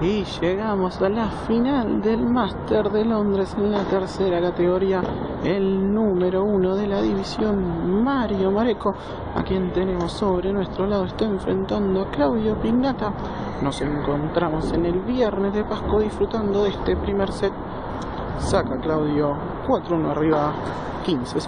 Y llegamos a la final del Master de Londres en la tercera categoría. El número 1 de la división, Mario Mareco, a quien tenemos sobre nuestro lado, está enfrentando a Claudio Pignata. Nos encontramos en el viernes de Pascua disfrutando de este primer set. Saca Claudio 4-1 arriba, 15-0.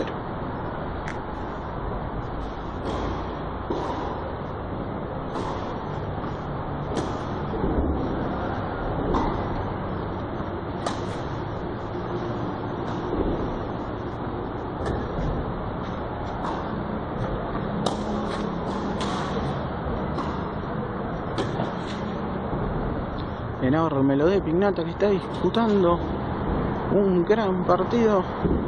Enorme lo de Pignata, que está disputando un gran partido.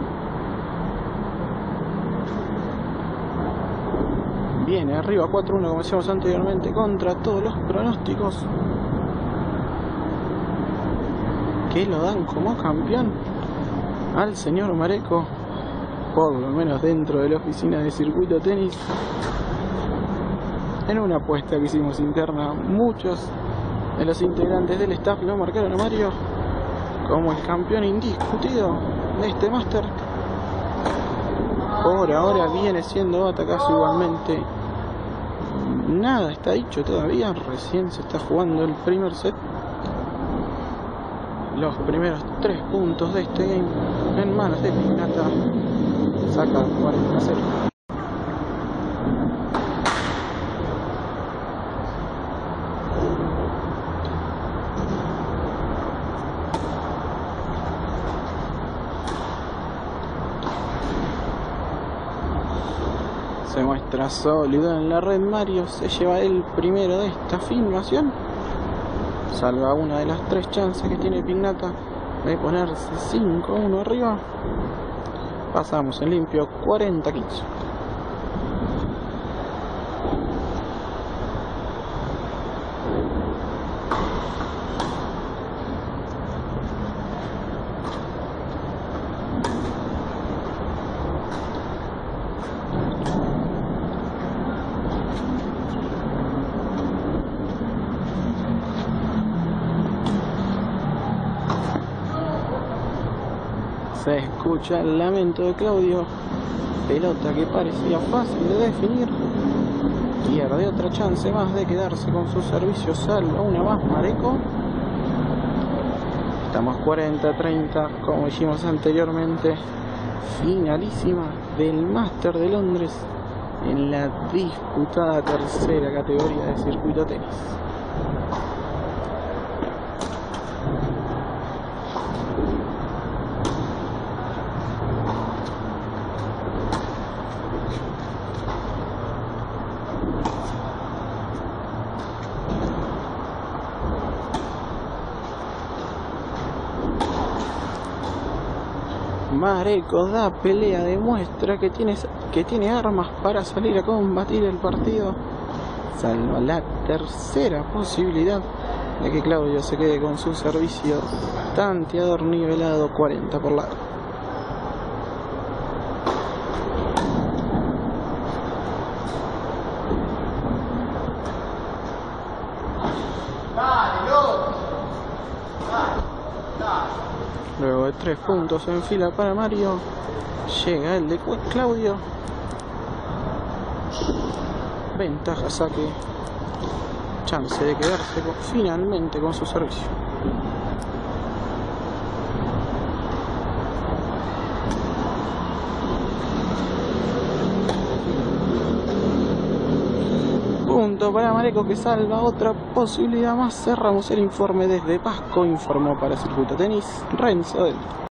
Viene arriba 4-1, como decíamos anteriormente, contra todos los pronósticos, que lo dan como campeón al señor Mareco, por lo menos dentro de la oficina de Circuito Tenis. En una apuesta que hicimos interna, muchos de los integrantes del staff lo marcaron a Mario como el campeón indiscutido de este máster. Por ahora viene siendo batacazo igualmente. Nada está dicho todavía, recién se está jugando el primer set. Los primeros 3 puntos de este game en manos de Pignata. Saca 40-0. Se muestra sólido en la red Mario, se lleva el primero de esta filmación. Salva una de las 3 chances que tiene Pignata de ponerse 5-1 arriba. Pasamos en limpio 40-15. Se escucha el lamento de Claudio. Pelota que parecía fácil de definir. Pierde otra chance más de quedarse con su servicio. Salva una más Mareco. Estamos 40-30, como dijimos anteriormente. Finalísima del Master de Londres en la disputada tercera categoría de Circuito Tenis. Mareco da pelea, demuestra que tiene armas para salir a combatir el partido. Salva la tercera posibilidad de que Claudio se quede con su servicio tanteador nivelado 40 por lado. Luego de 3 puntos en fila para Mario, llega el de Claudio. Ventaja, saque, chance de quedarse finalmente con su servicio. Punto para Mareco, que salva otra posibilidad más. Cerramos el informe desde Pasco. Informó para Circuito Tenis Renzo Del.